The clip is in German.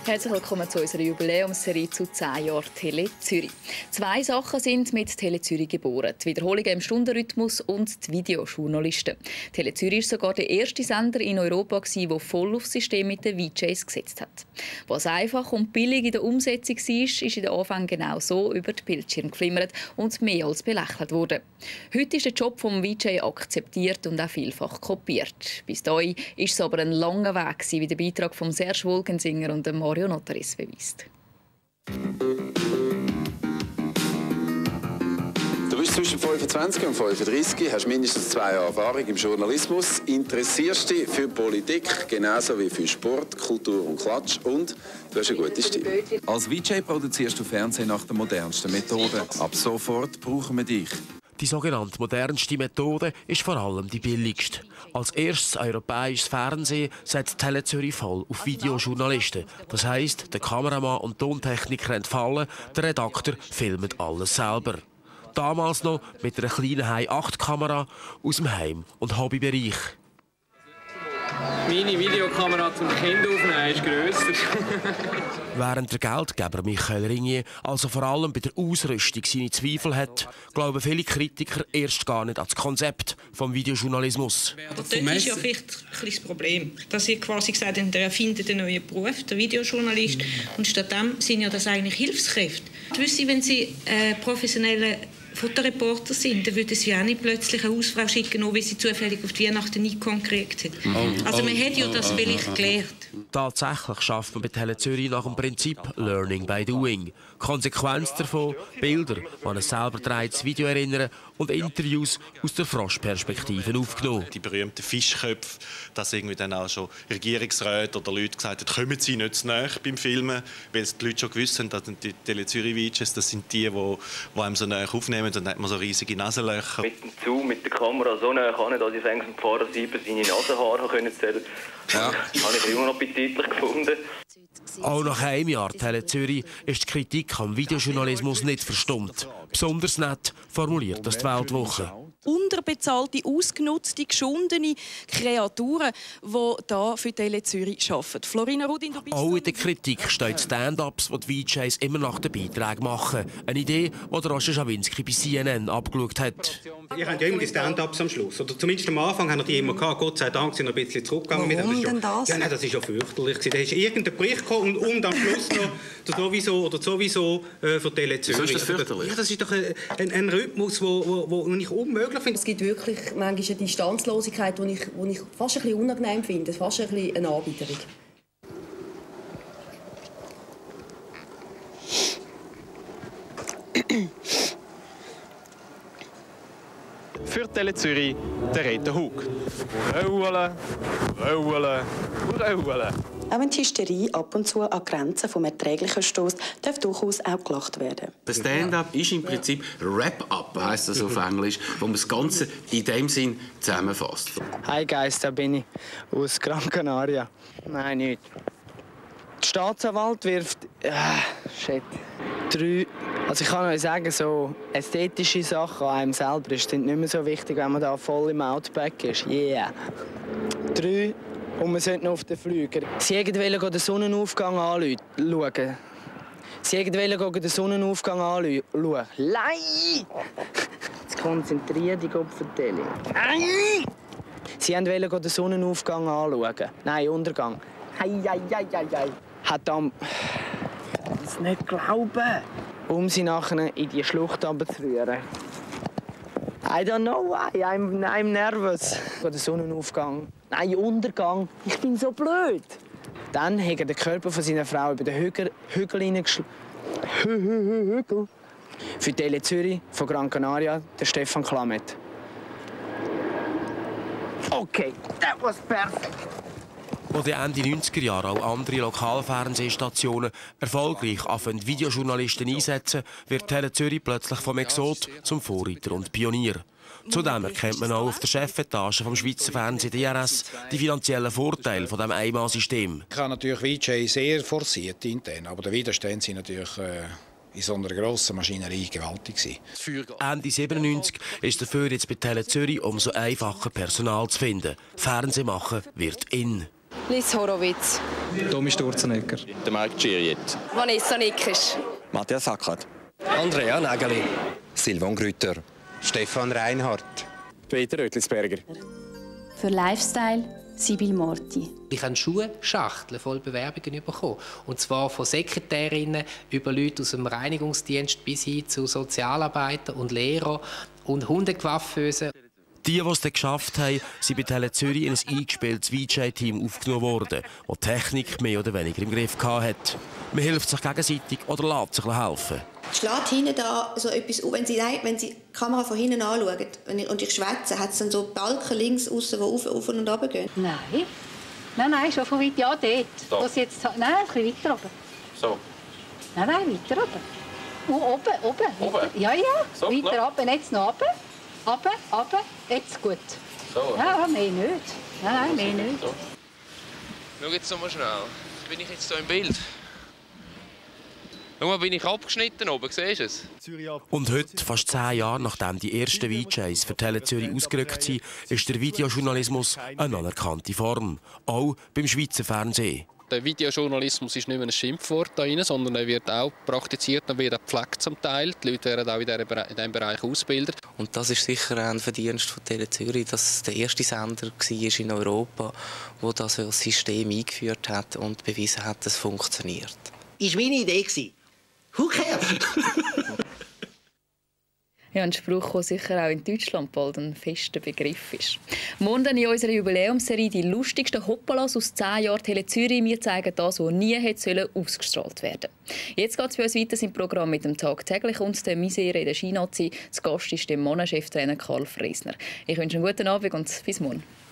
Herzlich willkommen zu unserer Jubiläumsserie zu 10 Jahren Tele Zürich. 2 Sachen sind mit Tele Zürich geboren: die Wiederholungen im Stundenrhythmus und die Videojournalisten. Tele Zürich war sogar der erste Sender in Europa, der voll auf das System mit den VJs gesetzt hat. Was einfach und billig in der Umsetzung war, ist in den Anfang genau so über die Bildschirme geflimmert und mehr als belächelt worden. Heute ist der Job vom VJ akzeptiert und auch vielfach kopiert. Bis dahin war es aber ein langer Weg, wie der Beitrag von Serge Wolkensinger und Mario Notaris beweist. Du bist zwischen 25 und 35, hast mindestens 2 Jahre Erfahrung im Journalismus, interessierst dich für Politik genauso wie für Sport, Kultur und Klatsch und du hast eine gute Stimme. Als VJ produzierst du Fernsehen nach der modernsten Methode. Ab sofort brauchen wir dich. Die sogenannte modernste Methode ist vor allem die billigste. Als erstes europäisches Fernsehen setzt Tele Zürich voll auf Videojournalisten. Das heisst, der Kameramann und Tontechniker entfallen, der Redakteur filmt alles selber. Damals noch mit einer kleinen Hi8-Kamera aus dem Heim- und Hobbybereich. Meine Videokamera zum Kind aufnehmen ist grösser. Während der Geldgeber Michael Ringier also vor allem bei der Ausrüstung seine Zweifel hat, glauben viele Kritiker erst gar nicht an das Konzept des Videojournalismus. Das ist ja vielleicht ein das Problem, dass ihr quasi gesagt habt, ihr erfindet einen neuen Beruf, der Videojournalist, und stattdessen sind ja das eigentlich Hilfskräfte. Wissen Sie, wenn Sie professionelle Fotoreporter sind, dann würden sie auch nicht plötzlich eine Hausfrau schicken, nur weil sie zufällig auf die Weihnachten Nikon gekriegt hat. Also man hat ja das vielleicht gelernt. Tatsächlich schafft man bei Tele Zürich nach dem Prinzip Learning by Doing. Konsequenz davon: Bilder, die an ein selber gedrehtes Video erinnern, und Interviews aus der Froschperspektive aufgenommen. Die berühmten Fischköpfe, dass irgendwie dann auch schon Regierungsräte oder Leute gesagt haben, kommen sie nicht zu nahe beim Filmen, weil die Leute schon gewusst haben, dass die Tele Zürich VJs, das sind die einem so nahe aufnehmen, dann hat man so riesige Nasenlöcher. Mit der Kamera so nahe an, dass ich am Fahrer 7 seine Nasenhaare zählen konnte. Ja. Das habe ich immer noch appetitlich gefunden. Auch nach einem Jahr Tele Zürich ist die Kritik am Videojournalismus nicht verstummt. Besonders nett formuliert das die Weltwoche. Unterbezahlte, ausgenutzte, geschundene Kreaturen, die hier für Tele Zürich arbeiten. Florina Rudin, du bist auch in der Kritik stehen Stand-ups, die die VJs immer nach den Beiträgen machen. Eine Idee, die Roger Schawinski bei CNN abgeschaut hat. Ihr habt ja immer die Stand-ups am Schluss. Oder zumindest am Anfang haben die immer gehabt. Gott sei Dank sind wir ein bisschen zurückgegangen. Warum denn das? Ja, nein, das ist ja fürchterlich. Da ist irgendein Bericht gekommen und am Schluss noch sowieso für Tele Zürich. Ist das fürchterlich? Ja, das ist doch ein Rhythmus, den ich unmöglich finde. Es gibt wirklich manchmal eine Distanzlosigkeit, die ich fast ein bisschen unangenehm finde, fast ein bisschen eine Anbieterung. Für Tele Zürich der Reto Hug. Rollen. Auch wenn die Hysterie ab und zu an Grenzen vom Erträglichen stößt, darf durchaus auch gelacht werden. Der Stand-up ist im Prinzip Wrap-up, heisst das auf Englisch, wo man das Ganze in dem Sinn zusammenfasst. Hi Guys, da bin ich aus Gran Canaria. Nein, nicht. Der Staatsanwalt wirft 3. Also ich kann euch sagen, so ästhetische Sachen an einem selber sind nicht mehr so wichtig, wenn man da voll im Outback ist. Yeah. 3. Und wir sollten auf den Flüger. Sie wollten den Sonnenaufgang anschauen. Sie wollten den Sonnenaufgang anschauen. Nein! Jetzt konzentrier dich auf die Tele. Nein! Sie wollten den Sonnenaufgang anschauen. Nein, Untergang. Hei. Hat dann... Ich kann es nicht glauben. Um sie nachher in die Schlucht runterzurühren. I don't know why, I'm nervous. Der Sonnenaufgang. Nein, Untergang. Ich bin so blöd. Dann hat er den Körper von seiner Frau über den Hügel hineingeschlagen. Hügel. Für Tele Zürich von Gran Canaria, der Stefan Klamet. Okay, that was perfect. Wo die Ende 90er Jahre auch andere Lokalfernsehstationen erfolgreich anfangen, Videojournalisten einsetzen, wird Tele Zürich plötzlich vom Exot zum Vorreiter und Pionier. Zudem erkennt man auch auf der Chefetage vom Schweizer Fernsehen DRS die finanziellen Vorteile von diesem Einmalsystem. Ich habe natürlich VJ sehr forciert intern, aber der Widerstand sind natürlich in so einer grossen Maschinerie gewaltig. Ende 97 ist dafür jetzt bei Tele Zürich umso einfacher Personal zu finden. Fernsehen machen wird in. Liz Horowitz. Tommy Sturzenegger. Der Marc Giriet. Vanessa Nickisch. Matthias Sackert. Andrea Nägeli. Silvan Grütter. Stefan Reinhardt. Peter Oetlisberger. Für Lifestyle Sibyl Morti. Ich habe Schuhschachteln voll Bewerbungen bekommen. Und zwar von Sekretärinnen über Leute aus dem Reinigungsdienst bis hin zu Sozialarbeitern und Lehrern und Hundecoiffeusen. Die es dann geschafft haben, sind bei Tele Zürich in ein eingespieltes VJ-Team aufgenommen worden, das die Technik mehr oder weniger im Griff hatte. Man hilft sich gegenseitig oder lässt sich helfen. Schlägt hinten da so etwas auf, wenn Sie die Kamera von hinten anschauen und ich schwätze, hat es dann so Balken links außen, die auf und runter gehen? Nein, schon von weit, ja, dort. So. Jetzt, nein, ein bisschen weiter oben. So? Nein, weiter oben. Oben. Ja, so, weiter oben, jetzt noch oben. Runter, jetzt gut. So? Ja, mehr nicht. Nein, mehr nicht. So. Schau jetzt noch mal schnell. Bin ich jetzt hier im Bild? Schau mal, bin ich abgeschnitten oben, siehst du es? Und heute, fast 10 Jahre nachdem die ersten VJs für Tele Zürich ausgerückt sind, ist der Videojournalismus eine anerkannte Form. Auch beim Schweizer Fernsehen. Der Videojournalismus ist nicht mehr ein Schimpfwort da rein, sondern er wird auch praktiziert und wird auch gepflegt zum Teil. Die Leute werden auch in diesem Bereich ausgebildet. Und das ist sicher ein Verdienst von Tele Zürich, dass es der erste Sender war in Europa, der das System eingeführt hat und bewiesen hat, dass es funktioniert. Das war meine Idee. Who cares? Ja, ein Spruch, der sicher auch in Deutschland bald ein fester Begriff ist. Morgen in unserer Jubiläumsserie die lustigsten Hoppalas aus 10 Jahren Tele Zürich. Wir zeigen das, was nie hätte ausgestrahlt werden sollen. Jetzt geht es für uns weiter im Programm mit dem «Tagtäglich» und der Misere in der Skinazi. Zu Gast ist der Mannschafstrainer Karl Freisner. Ich wünsche einen guten Abend und bis morgen.